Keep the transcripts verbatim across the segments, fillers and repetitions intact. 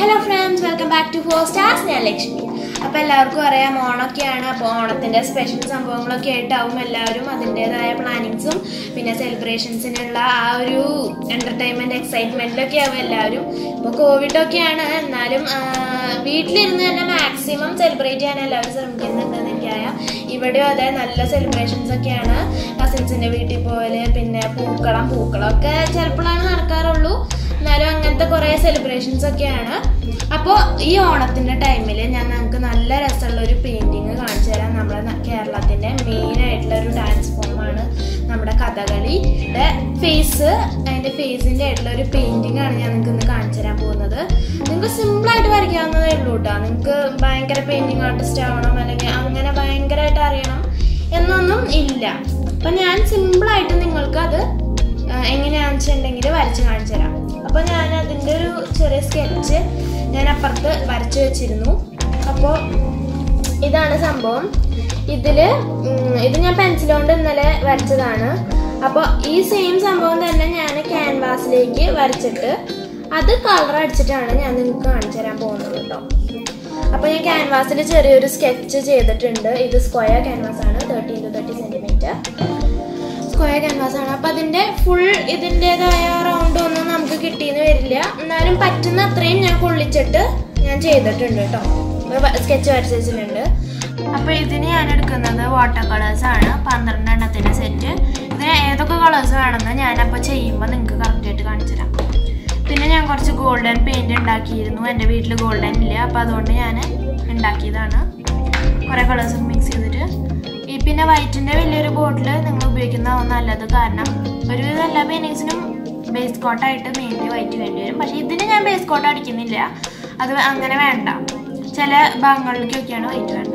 Hello friends, welcome back to four stars. I am Lakshmi. അപ്പോൾ എല്ലാവർക്കും അറിയാം ഓണൊക്കെയാണ്. അപ്പോൾ ഓണത്തിൻ്റെ സ്പെഷ്യൽ സംഭവങ്ങളൊക്കെ ആയിട്ടാവും എല്ലാവരും അതിൻ്റേതായ പ്ലാനിങ്സും പിന്നെ സെലിബ്രേഷൻസിനുള്ള ആ ഒരു എൻ്റർടൈൻമെൻറ്റ് എക്സൈറ്റ്മെൻറ്റിലൊക്കെ ആവും എല്ലാവരും. ഇപ്പോൾ കോവിഡൊക്കെയാണ്, എന്നാലും വീട്ടിലിരുന്ന് തന്നെ മാക്സിമം സെലിബ്രേറ്റ് ചെയ്യാൻ എല്ലാവരും ശ്രമിക്കുന്നുണ്ടെന്ന് എനിക്കറിയാം. ഇവിടെയും അതെ നല്ല സെലിബ്രേഷൻസ് ഒക്കെയാണ്. കസിൻസിൻ്റെ വീട്ടിൽ പോലെ പിന്നെ പൂക്കളം പൂക്കളമൊക്കെ ചിലപ്പോഴാണ് നടക്കാറുള്ളൂ, എന്നാലും അങ്ങനത്തെ കുറേ സെലിബ്രേഷൻസ് ഒക്കെയാണ്. അപ്പോൾ ഈ ഓണത്തിൻ്റെ ടൈമിൽ ഞാൻ നമുക്ക് നല്ല രസമുള്ള ഒരു പെയിൻറ്റിങ് കാണിച്ചു തരാം. നമ്മുടെ കേരളത്തിൻ്റെ മെയിനായിട്ടുള്ള ഒരു ഡാൻസ് ഫോമാണ് നമ്മുടെ കഥകളിയുടെ ഫേസ്. അതിൻ്റെ ഫേസിൻ്റെ ആയിട്ടുള്ള ഒരു പെയിൻറ്റിങ് ആണ് ഞാൻ നിങ്ങൾക്ക് ഇന്ന് കാണിച്ചു തരാൻ പോകുന്നത്. നിങ്ങൾക്ക് സിമ്പിളായിട്ട് വരയ്ക്കാവുന്നതേ ഉള്ളൂ കേട്ടോ. നിങ്ങൾക്ക് ഭയങ്കര പെയിൻറ്റിങ് ആർട്ടിസ്റ്റ് ആവണം അല്ലെങ്കിൽ അങ്ങനെ ഭയങ്കരമായിട്ട് അറിയണം എന്നൊന്നും ഇല്ല. അപ്പം ഞാൻ സിമ്പിളായിട്ട് നിങ്ങൾക്ക് അത് എങ്ങനെയാണെന്ന് വെച്ചിട്ടുണ്ടെങ്കിൽ വരച്ച് കാണിച്ചു തരാം. അപ്പോൾ ഞാൻ അതിൻ്റെ ഒരു ചെറിയ സ്കെച്ച് ഞാൻ അപ്പുറത്ത് വരച്ച് വെച്ചിരുന്നു. അപ്പോൾ ഇതാണ് സംഭവം. ഇതിൽ ഇത് ഞാൻ പെൻസിൽ കൊണ്ട് ഇന്നലെ വരച്ചതാണ്. അപ്പോൾ ഈ സെയിം സംഭവം തന്നെ ഞാൻ ക്യാൻവാസിലേക്ക് വരച്ചിട്ട് അത് കളർ അടിച്ചിട്ടാണ് ഞാൻ നിങ്ങൾക്ക് കാണിച്ചു തരാൻ പോകുന്നത് കേട്ടോ. അപ്പോൾ ഞാൻ ക്യാൻവാസിൽ ചെറിയൊരു സ്കെച്ച് ചെയ്തിട്ടുണ്ട്. ഇത് സ്ക്വയർ ക്യാൻവാസ് ആണ്, thirty into thirty centimetre square canvas ആണ്. അപ്പം അതിൻ്റെ ഫുൾ ഇതിൻ്റേതായ റൗണ്ട് ഒന്നും നമുക്ക് കിട്ടിയെന്ന് വരില്ല, എന്നാലും പറ്റുന്ന അത്രയും ഞാൻ കൊള്ളിച്ചിട്ട് ഞാൻ ചെയ്തിട്ടുണ്ട് കേട്ടോ. സ്കെച്ച് വരച്ച് വെച്ചിട്ടുണ്ട്. അപ്പോൾ ഇതിന് ഞാൻ എടുക്കുന്നത് വാട്ടർ കളേഴ്സാണ്, പന്ത്രണ്ട് എണ്ണത്തിൻ്റെ സെറ്റ്. ഇതിന് ഏതൊക്കെ കളേഴ്സ് വേണമെന്ന് ഞാനപ്പോൾ ചെയ്യുമ്പോൾ നിങ്ങൾക്ക് കറക്റ്റായിട്ട് കാണിച്ചു തരാം. പിന്നെ ഞാൻ കുറച്ച് ഗോൾഡൻ പെയിൻറ് ഉണ്ടാക്കിയിരുന്നു. എൻ്റെ വീട്ടിൽ ഗോൾഡൻ ഇല്ല, അപ്പോൾ അതുകൊണ്ട് ഞാൻ ഉണ്ടാക്കിയതാണ്. കുറേ കളേഴ്സ് മിക്സ് ചെയ്തിട്ട് ഈ പിന്നെ വൈറ്റിൻ്റെ വലിയൊരു ബോട്ടിൽ നിങ്ങൾ ഉപയോഗിക്കുന്നതാണ് നല്ലത്. കാരണം ഒരുവിധം എല്ലാ പെയിൻറ്റിങ്സിനും ബേസ് കോട്ടായിട്ട് മെയിൻലി വൈറ്റ് വേണ്ടി വരും. പക്ഷേ ഇതിന് ഞാൻ ബേസ് കോട്ട് അടിക്കുന്നില്ല, അത് അങ്ങനെ വേണ്ട. ചില ഭാഗങ്ങളിലേക്കൊക്കെയാണ് വൈറ്റ് വേണ്ടത്.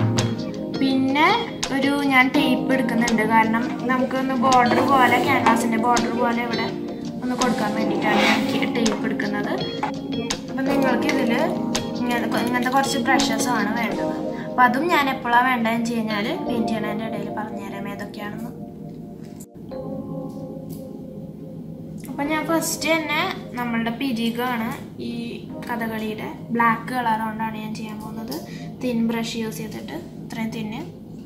പിന്നെ ഒരു ഞാൻ ടേപ്പ് എടുക്കുന്നുണ്ട്, കാരണം നമുക്കൊന്ന് ബോർഡർ പോലെ ക്യാൻവാസിൻ്റെ ബോർഡർ പോലെ ഇവിടെ ഒന്ന് കൊടുക്കാൻ വേണ്ടിയിട്ടാണ് ഞാൻ ടേപ്പ് എടുക്കുന്നത്. അപ്പം നിങ്ങൾക്ക് ഇതിൽ ഇങ്ങനെ ഇങ്ങനത്തെ കുറച്ച് ബ്രഷസാണ് വേണ്ടത്. അപ്പോൾ അതും ഞാൻ എപ്പോഴാണ് വേണ്ടതെന്ന് വെച്ച് കഴിഞ്ഞാൽ പെയിൻറ്റ് ചെയ്യണതിൻ്റെ ഇടയിൽ പറഞ്ഞുതരാം ഏതൊക്കെയാണെന്ന്. അപ്പം ഞാൻ ഫസ്റ്റ് തന്നെ നമ്മളുടെ പിരികാണ് ഈ കഥകളിയുടെ ബ്ലാക്ക് കളർ കൊണ്ടാണ് ഞാൻ ചെയ്യാൻ പോകുന്നത്. തിൻ ബ്രഷ് യൂസ് ചെയ്തിട്ട് ഇത്രയും തിന്ന്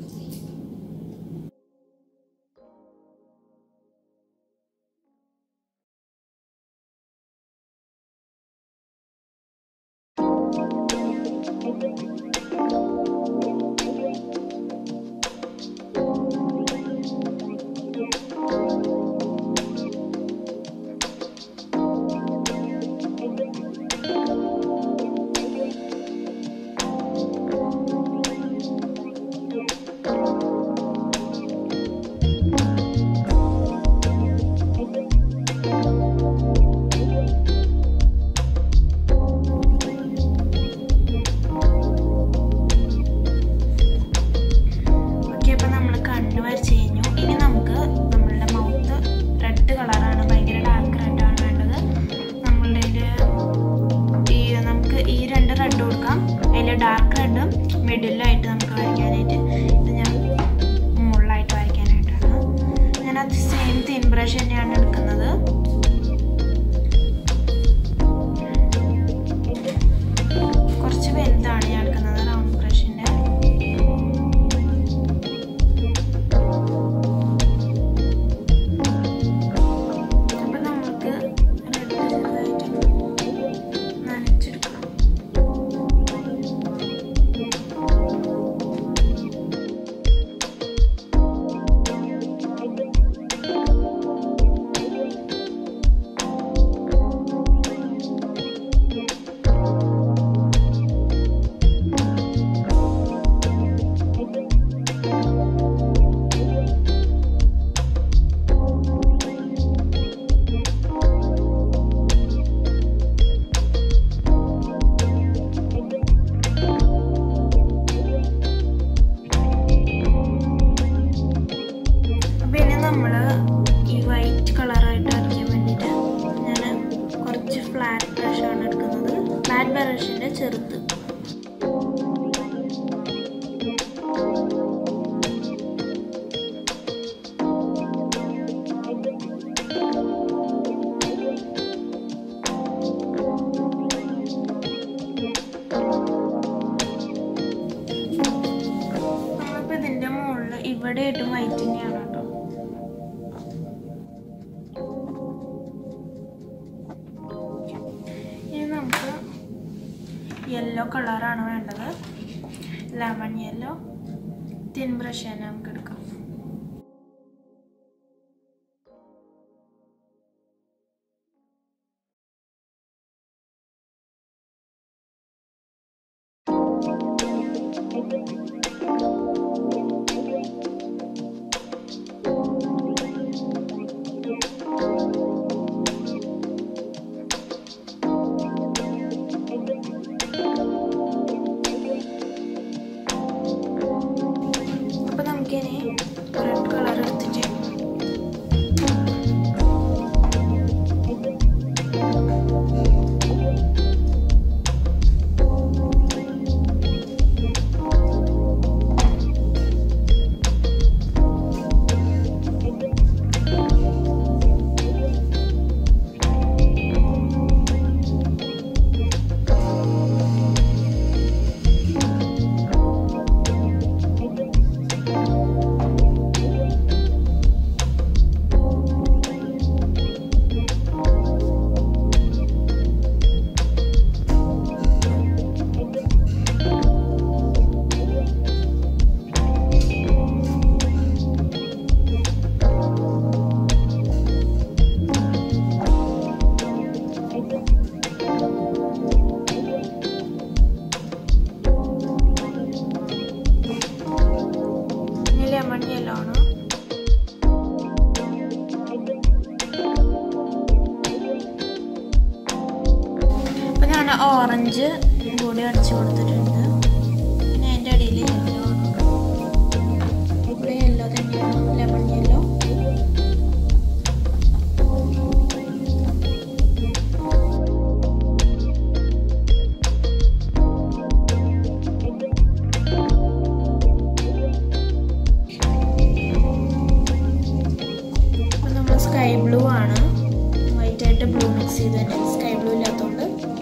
ഡാർക്ക് റെഡും മിഡിലായിട്ട് നമുക്ക് വരയ്ക്കാനായിട്ട് ഇത് ഞാൻ മുകളിലായിട്ട് വരയ്ക്കാനായിട്ടാണ് ഞാൻ അത് സെയിം തിൻ ബ്രഷ് തന്നെയാണ് എടുക്കുന്നത്. കുറച്ച് വലുതാണ് ഞാൻ എടുക്കുന്നത് റൗണ്ട് ബ്രഷിൻ്റെ. അപ്പം നമുക്ക് റെഡ് ചെറുതായിട്ട് നനച്ചെടുക്കണം. നമ്മൾ ഈ വൈറ്റ് കളറായിട്ട് വരയ്ക്കാൻ വേണ്ടിയിട്ട് ഞാൻ കുറച്ച് ഫ്ലാറ്റ് ബ്രഷാണ് എടുക്കുന്നത്. ഫ്ലാറ്റ് ബ്രഷിൻ്റെ ചെറുത്. ഇവിടെ ആയിട്ടും വൈറ്റ് തന്നെയാണ് കേട്ടോ. ഇനി നമുക്ക് യെല്ലോ കളറാണ് വേണ്ടത്. ലെമൺ യെല്ലോ തിൻ ബ്രഷ് തന്നെ നമുക്ക് എടുക്കാം. റെഡ് കളർ എടുത്തിട്ട് ലെമൺ യെല്ലോ ആണ്. അപ്പൊ ഞാൻ ഓറഞ്ച് കൂടി അടിച്ചു കൊടുത്തിട്ടുണ്ട്. പിന്നെ അതിൻ്റെ അടിയിൽ യെല്ലോ ആണ്. ഇവിടെ യെല്ലോ തന്നെയാണ്, ലെമൺ യെല്ലോ. സ്കൈ ബ്ലൂ ആണ്. വൈറ്റ് ആയിട്ട് ബ്ലൂ മിക്സ് ചെയ്ത് തന്നെ, സ്കൈ ബ്ലൂ ഇല്ലാത്തതുകൊണ്ട്.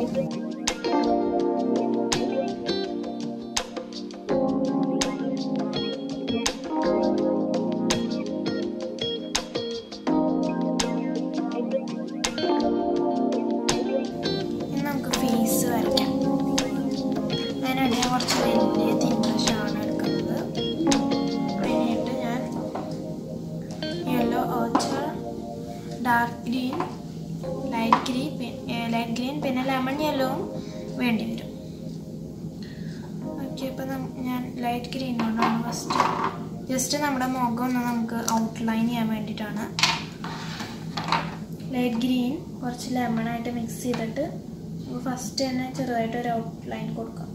ഇനി നമുക്ക് ഫേസ് വരയ്ക്കാം. അതിനായിട്ട് ഞാൻ കുറച്ച് വലിയ തിൻ ബ്രഷാണ് എടുക്കുന്നത്. അതിനായിട്ട് ഞാൻ yellow ochre, dark green, light green, light green പിന്നെ ലെമൺ യെല്ലോവും വേണ്ടി വരും. ഓക്കെ, ഇപ്പം ഞാൻ ലൈറ്റ് ഗ്രീൻ കൊണ്ടാണ് ഫസ്റ്റ്. ജസ്റ്റ് നമ്മുടെ മുഖം ഒന്ന് നമുക്ക് ഔട്ട്ലൈൻ ചെയ്യാൻ വേണ്ടിയിട്ടാണ്. ലൈറ്റ് ഗ്രീൻ കുറച്ച് ലെമണായിട്ട് മിക്സ് ചെയ്തിട്ട് ഫസ്റ്റ് തന്നെ ചെറുതായിട്ട് ഒരു ഔട്ട്ലൈൻ കൊടുക്കാം.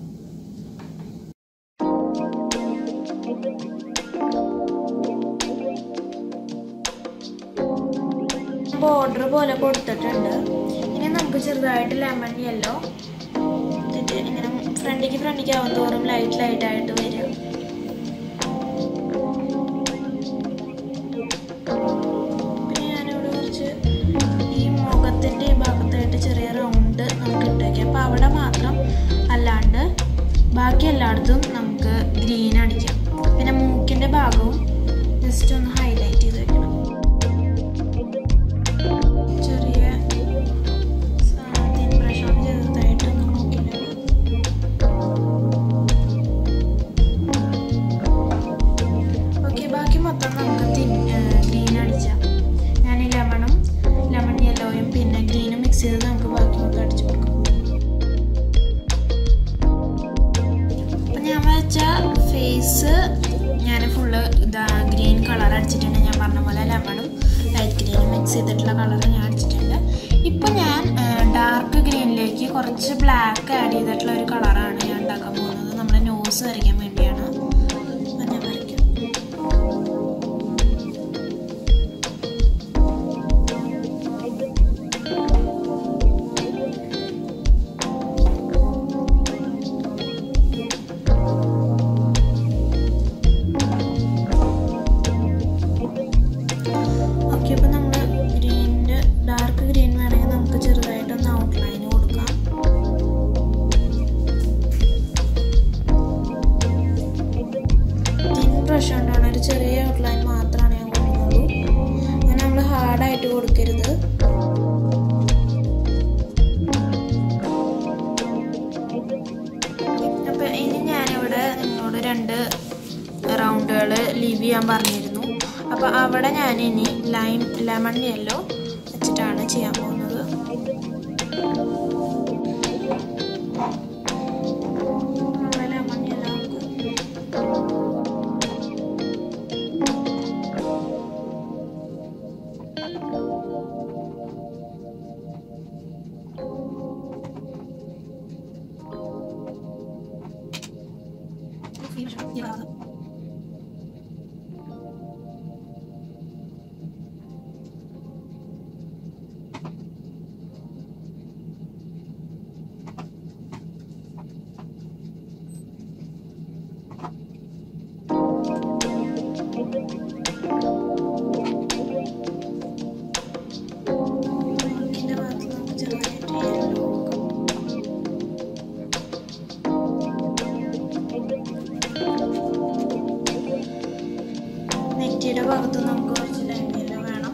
ബോർഡർ പോലെ കൊടുത്തിട്ടുണ്ട്. ഇനി നമുക്ക് ചെറുതായിട്ട് ലെമൺ യെല്ലോ ഇങ്ങനെ ഫ്രണ്ടിക്ക് ഫ്രണ്ടിക്ക് ആവും തോറും ലൈറ്റ് ലൈറ്റ് ആയിട്ട് വരും. പിന്നെ ഞാനിവിടെ കുറച്ച് ഈ മുഖത്തിൻ്റെ ഈ ഭാഗത്തായിട്ട് ചെറിയ റൗണ്ട് നമുക്ക് ഇട്ട് വയ്ക്കാം. അപ്പോൾ അവിടെ മാത്രം അല്ലാണ്ട് ബാക്കി എല്ലായിടത്തും നമുക്ക് ഗ്രീൻ അടിക്കാം. പിന്നെ മൂക്കിൻ്റെ ഭാഗവും ജസ്റ്റ് ഒന്ന് ഹൈലൈറ്റ് ചെയ്ത് വെക്കണം. ഫേസ് ഞാൻ ഫുള്ള് ഇതാ ഗ്രീൻ കളർ അടിച്ചിട്ടുണ്ട്. ഞാൻ പറഞ്ഞ പോലെ ലെമണും ലൈറ്റ് ഗ്രീനും മിക്സ് ചെയ്തിട്ടുള്ള കളർ ഞാൻ അടിച്ചിട്ടുണ്ട്. ഇപ്പം ഞാൻ ഡാർക്ക് ഗ്രീനിലേക്ക് കുറച്ച് ബ്ലാക്ക് ആഡ് ചെയ്തിട്ടുള്ള ഒരു കളറാണ് ഞാൻ ഉണ്ടാക്കാൻ പോകുന്നത്. നമ്മുടെ നോസ് വരയ്ക്കാൻ വേണ്ടിയാണ്. അപ്പം ഞാൻ വരയ്ക്കാം. രണ്ട് റൗണ്ടുകൾ ലീവ് ചെയ്യാൻ പറഞ്ഞിരുന്നു. അപ്പോൾ അവിടെ ഞാൻ ഇനി ലൈം ലെമൺ യെല്ലോ വെച്ചിട്ടാണ് ചെയ്യാൻ പോകുന്നത്. ലെമൺ യെല്ലോ നെറ്റിയുടെ ഭാഗത്ത് നമുക്ക് കുറച്ച് ലൈൻ യെല്ലോ വേണം.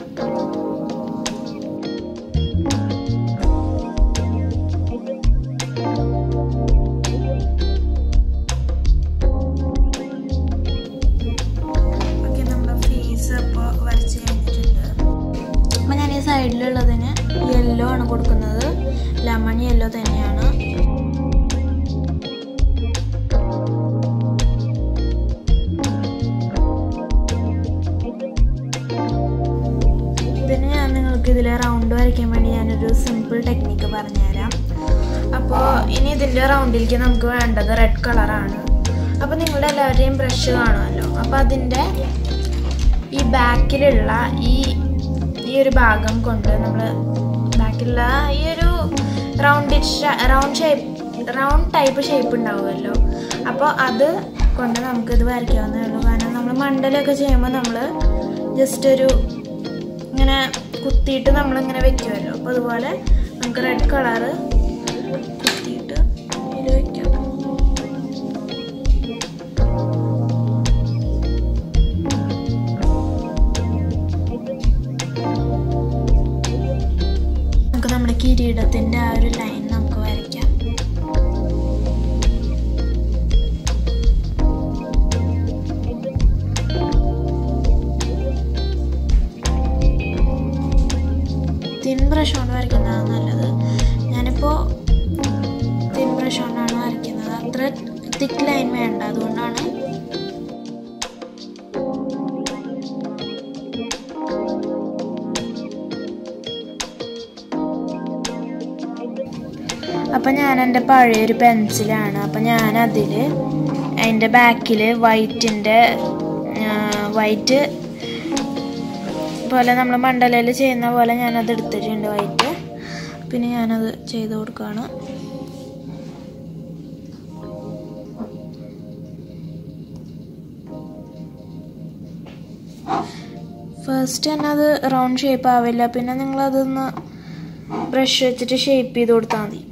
ഓക്കെ, നമ്മുടെ ഫേസ് അപ്പോൾ വരച്ച് കഴിഞ്ഞിട്ടുണ്ട്. അപ്പം ഞാൻ ഈ സൈഡിലുള്ളതിന് യെല്ലോ ആണ് കൊടുക്കുന്നത്. ലെമൺ യെല്ലോ തന്നെയാണ്. ഇതിന് ഞാൻ നിങ്ങൾക്ക് ഇതിൽ റൗണ്ട് വരയ്ക്കാൻ വേണ്ടി ഞാനൊരു സിമ്പിൾ ടെക്നിക്ക് പറഞ്ഞുതരാം. അപ്പോൾ ഇനി ഇതിൻ്റെ റൗണ്ടിലേക്ക് നമുക്ക് വേണ്ടത് റെഡ് കളറാണ്. അപ്പോൾ നിങ്ങളുടെ എല്ലാവരുടെയും ബ്രഷ് കാണുമല്ലോ. അപ്പോൾ അതിൻ്റെ ഈ ബാക്കിലുള്ള ഈ ഈ ഒരു ഭാഗം കൊണ്ട് നമ്മൾ ബാക്കിലുള്ള ഈ ഒരു roundish round shape round type shape ഉണ്ടാവുമല്ലോ. അപ്പോൾ അത് കൊണ്ട് നമുക്കിത് വരയ്ക്കാവുന്നേ ഉള്ളൂ. കാരണം നമ്മൾ മണ്ടലൊക്കെ ചെയ്യുമ്പോൾ നമ്മൾ ജസ്റ്റ് ഒരു ഇങ്ങനെ കുത്തിയിട്ട് നമ്മളിങ്ങനെ വെക്കുമല്ലോ. അപ്പോൾ അതുപോലെ നമുക്ക് റെഡ് കളറ് കുത്തിയിട്ട് ഇതിൽ വയ്ക്കാം. നമുക്ക് നമ്മുടെ കിരീടത്തിൻ്റെ ആ ഒരു ലൈൻ നമുക്ക് വരയ്ക്കാം. തിൻ ബ്രഷ് കൊണ്ട് വരയ്ക്കുന്നതാണ് നല്ലത്. ഞാനിപ്പോൾ തിൻ ബ്രഷ് കൊണ്ടാണ് വരയ്ക്കുന്നത്. അത്ര തിക്ക് ലൈൻ വേണ്ട, അതുകൊണ്ടാണ്. അപ്പം ഞാൻ എൻ്റെ പഴയൊരു പെൻസിലാണ്. അപ്പം ഞാനതിൽ അതിൻ്റെ ബാക്കിൽ വൈറ്റിൻ്റെ വൈറ്റ് പോലെ നമ്മൾ മണ്ഡലയിൽ ചെയ്യുന്ന പോലെ ഞാനത് എടുത്തിട്ടുണ്ട് വൈറ്റ്. പിന്നെ ഞാനത് ചെയ്ത് കൊടുക്കുകയാണ്. ഫസ്റ്റ് തന്നെ അത് റൗണ്ട് ഷേപ്പ് ആവില്ല. പിന്നെ നിങ്ങളതൊന്ന് ബ്രഷ് വെച്ചിട്ട് ഷേപ്പ് ചെയ്ത് കൊടുത്താൽ മതി.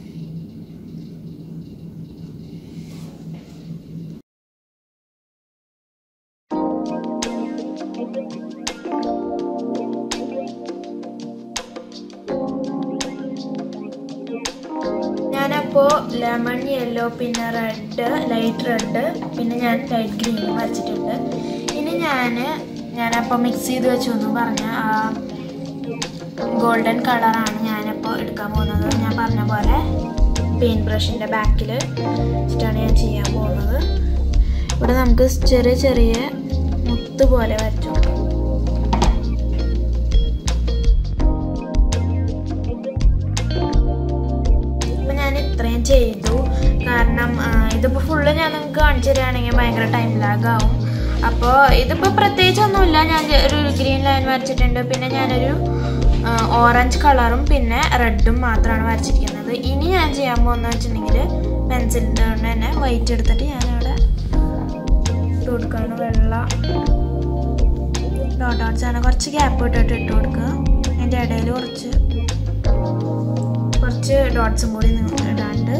ഞാനപ്പോൾ ലെമൺ യെല്ലോ, പിന്നെ റെഡ്, ലൈറ്റ് റെഡ്, പിന്നെ ഞാൻ ലൈറ്റ് ഗ്രീനും വരച്ചിട്ടുണ്ട്. ഇനി ഞാൻ ഞാനപ്പോൾ മിക്സ് ചെയ്ത് വെച്ചു എന്ന് പറഞ്ഞ ആ ഗോൾഡൻ കളറാണ് ഞാനപ്പോൾ എടുക്കാൻ പോകുന്നത്. ഞാൻ പറഞ്ഞ പോലെ പെയിൻറ്റ് ബ്രഷിൻ്റെ ബാക്കിൽ വെച്ചിട്ടാണ് ഞാൻ ചെയ്യാൻ പോകുന്നത്. ഇവിടെ നമുക്ക് ചെറിയ ചെറിയ മുത്ത് പോലെ വരച്ചു കൊടുക്കാം. അപ്പം ഞാൻ ഇത്രയും ചെയ്തു. കാരണം ഇതിപ്പോൾ ഫുള്ള് ഞാൻ നിങ്ങൾക്ക് കാണിച്ചു തരികയാണെങ്കിൽ ഭയങ്കര ടൈം ലാഗാവും. അപ്പോൾ ഇതിപ്പോൾ പ്രത്യേകിച്ചൊന്നുമില്ല. ഞാൻ ഒരു ഗ്രീൻ ലൈൻ വരച്ചിട്ടുണ്ട്. പിന്നെ ഞാനൊരു ഓറഞ്ച് കളറും പിന്നെ റെഡും മാത്രമാണ് വരച്ചിരിക്കുന്നത്. ഇനി ഞാൻ ചെയ്യാൻ പോകുന്നത് വെച്ചിട്ടുണ്ടെങ്കിൽ പെൻസിലിൻ്റെ കൊണ്ട് തന്നെ വൈറ്റ് എടുത്തിട്ട് ഞാനവിടെ ഇട്ട് കൊടുക്കുകയാണ്. വെള്ള ഡോട്ട് ഡോട്ട്സ് ആണ്. കുറച്ച് ഗ്യാപ്പ് ഇട്ടിട്ട് ഇട്ട് കൊടുക്കുക. അതിൻ്റെ ഇടയിൽ കുറച്ച് കുറച്ച് ഡോട്ട്സും കൂടി ഇടാണ്ട്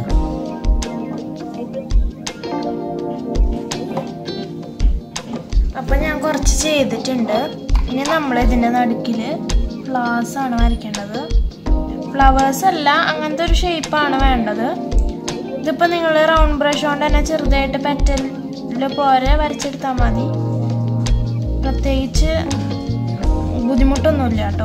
അപ്പം ഞാൻ കുറച്ച് ചെയ്തിട്ടുണ്ട്. ഇനി നമ്മൾ ഇതിൻ്റെ നടുക്കിൽ ഫ്ലവേഴ്സ് ആണ് വരയ്ക്കേണ്ടത്. ഫ്ലവേഴ്സ് അല്ല, അങ്ങനത്തെ ഒരു ഷേപ്പാണ് വേണ്ടത്. ഇതിപ്പോൾ നിങ്ങൾ റൗണ്ട് ബ്രഷ് കൊണ്ട് തന്നെ ചെറുതായിട്ട് പെറ്റലിൽ പോലെ വരച്ചെടുത്താൽ മതി. പ്രത്യേകിച്ച് ബുദ്ധിമുട്ടൊന്നുമില്ല കേട്ടോ.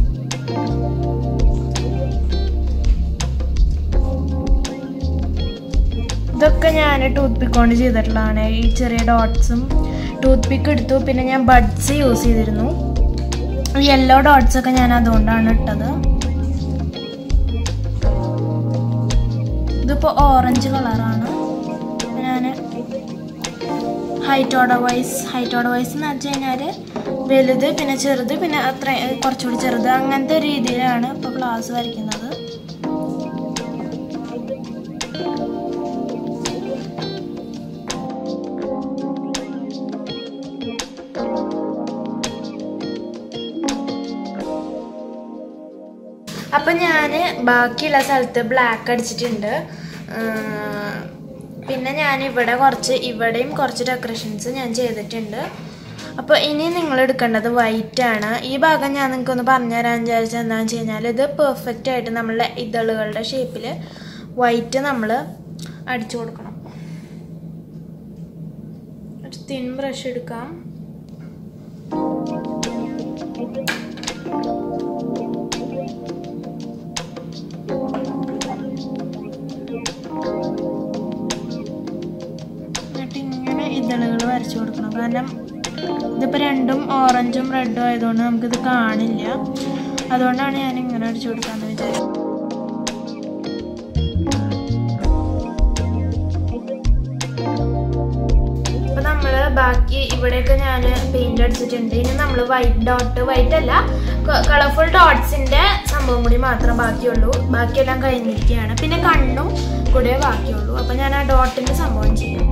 ഇതൊക്കെ ഞാൻ ടൂത്ത് പിക്ക് കൊണ്ട് ചെയ്തിട്ടുള്ളതാണ്. ഈ ചെറിയ ഡോട്ട്സും ടൂത്ത് പിക്ക് എടുത്തു. പിന്നെ ഞാൻ ബഡ്സ് യൂസ് ചെയ്തിരുന്നു. യെല്ലോ ഡോട്ട്സ് ഒക്കെ ഞാൻ അതുകൊണ്ടാണ് ഇട്ടത്. ഇതിപ്പോൾ ഓറഞ്ച് കളറാണ്. ഞാൻ height order wise height order wise എന്ന് വെച്ച് കഴിഞ്ഞാൽ വലുത് പിന്നെ ചെറുത് പിന്നെ അത്ര കുറച്ചുകൂടി ചെറുത് അങ്ങനത്തെ രീതിയിലാണ് ഇപ്പോൾ ഫ്ലവേഴ്സ് വരയ്ക്കുന്നത്. അപ്പം ഞാൻ ബാക്കിയുള്ള സ്ഥലത്ത് ബ്ലാക്ക് അടിച്ചിട്ടുണ്ട്. പിന്നെ ഞാൻ ഇവിടെ കുറച്ച് ഇവിടെയും കുറച്ച് ഡെക്കറേഷൻസ് ഞാൻ ചെയ്തിട്ടുണ്ട്. അപ്പോൾ ഇനി നിങ്ങൾ എടുക്കേണ്ടത് വൈറ്റ് ആണ്. ഈ ഭാഗം ഞാൻ നിങ്ങൾക്കൊന്ന് പറഞ്ഞു തരാൻ വിചാരിച്ചത് എന്താണെന്ന് വെച്ച് കഴിഞ്ഞാൽ ഇത് പെർഫെക്റ്റ് ആയിട്ട് നമ്മളുടെ ഇതളുകളുടെ ഷേപ്പിൽ വൈറ്റ് നമ്മൾ അടിച്ചു കൊടുക്കണം. ഒരു തിൻ ബ്രഷ് എടുക്കാം. ഇതളുകൾ വരച്ചു കൊടുക്കണം. കാരണം ഇതിപ്പോൾ രണ്ടും ഓറഞ്ചും റെഡും ആയതുകൊണ്ട് നമുക്കിത് കാണില്ല. അതുകൊണ്ടാണ് ഞാൻ ഇങ്ങനെ അടിച്ചു കൊടുക്കാമെന്ന് വിചാരിച്ചത്. ഇപ്പം നമ്മൾ ബാക്കി ഇവിടെയൊക്കെ ഞാൻ പെയിന്റ് അടിച്ചിട്ടുണ്ട്. ഇനി നമ്മൾ വൈറ്റ് ഡോട്ട് വൈറ്റ് അല്ല കളർഫുൾ ഡോട്ട്സിൻ്റെ സംഭവം കൂടി മാത്രം ബാക്കിയുള്ളൂ. ബാക്കിയെല്ലാം കഴിഞ്ഞിരിക്കുകയാണ്. പിന്നെ കണ്ണും കൂടെ ബാക്കിയുള്ളൂ. അപ്പം ഞാൻ ആ ഡോട്ടിൻ്റെ സംഭവം ചെയ്യാം.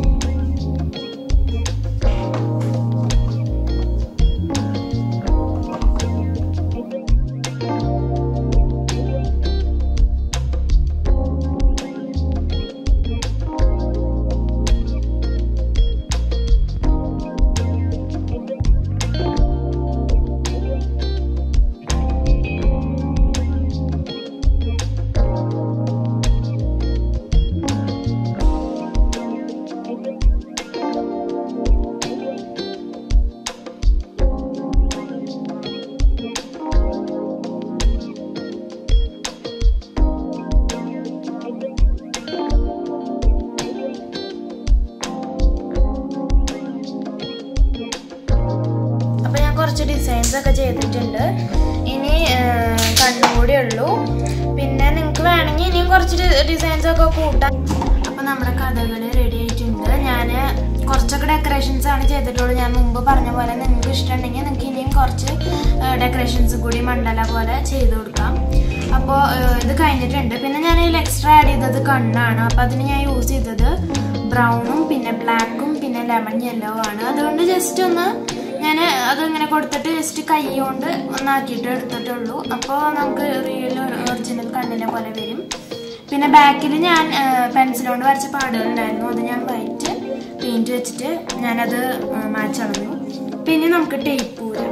കുറച്ച് ഡിസൈൻസ് ഒക്കെ ചെയ്തിട്ടുണ്ട്. ഇനി കണ്ണും കൂടി ഉള്ളൂ. പിന്നെ നിങ്ങൾക്ക് വേണമെങ്കിൽ ഇനിയും കുറച്ച് ഡിസൈൻസ് ഒക്കെ കൂട്ടാം. അപ്പം നമ്മുടെ കഥകളി റെഡി ആയിട്ടുണ്ട്. ഞാൻ കുറച്ചൊക്കെ ഡെക്കറേഷൻസ് ആണ് ചെയ്തിട്ടുള്ളൂ. ഞാൻ മുമ്പ് പറഞ്ഞ പോലെ നിങ്ങൾക്ക് ഇഷ്ടമുണ്ടെങ്കിൽ നിങ്ങൾക്ക് ഇനിയും കുറച്ച് ഡെക്കറേഷൻസ് കൂടി മണ്ഡല പോലെ ചെയ്ത് കൊടുക്കാം. അപ്പോൾ ഇത് കഴിഞ്ഞിട്ടുണ്ട്. പിന്നെ ഞാൻ ഇതിൽ എക്സ്ട്രാ ആഡ് ചെയ്തത് കണ്ണാണ്. അപ്പോൾ അതിന് ഞാൻ യൂസ് ചെയ്തത് ബ്രൗണും പിന്നെ ബ്ലാക്കും പിന്നെ ലെമൺ യെല്ലോ ആണ്. അതുകൊണ്ട് ജസ്റ്റ് ഒന്ന് ഞാൻ അതിങ്ങനെ കൊടുത്തിട്ട് ജസ്റ്റ് കൈ കൊണ്ട് ഒന്നാക്കിയിട്ട് എടുത്തിട്ടുള്ളൂ. അപ്പോൾ നമുക്ക് റിയൽ ഒറിജിനൽ കണ്ണിനെ പോലെ വരും. പിന്നെ ബാക്കിൽ ഞാൻ പെൻസിൽ കൊണ്ട് വരച്ച പാടുകളുണ്ടായിരുന്നു. അത് ഞാൻ വൈറ്റ് പെയിൻറ്റ് വെച്ചിട്ട് ഞാനത് മാച്ചളഞ്ഞു. പിന്നെ നമുക്ക് ടേപ്പ് ഊരാം.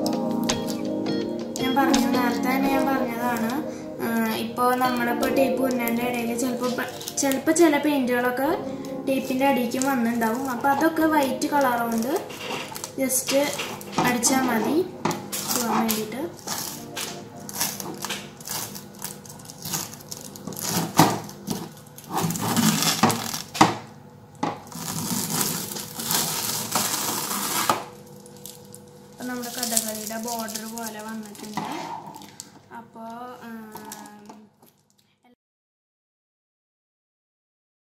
ഞാൻ പറഞ്ഞു നേരത്തെ തന്നെ ഞാൻ പറഞ്ഞതാണ്. ഇപ്പോൾ നമ്മളിപ്പോൾ ടേപ്പ് ഊരിനതിൻ്റെ ഇടയിൽ ചിലപ്പോൾ ചിലപ്പോൾ ചില പെയിൻറ്റുകളൊക്കെ ടേപ്പിൻ്റെ അടിയിലേക്ക് വന്നിട്ടുണ്ടാവും. അപ്പോൾ അതൊക്കെ വൈറ്റ് കളർ കൊണ്ട് ജസ്റ്റ് അടിച്ചാൽ മതി പോകാൻ വേണ്ടിയിട്ട്. അപ്പം നമ്മുടെ കഥകളിയുടെ ബോർഡർ പോലെ വന്നിട്ടുണ്ട്. അപ്പോൾ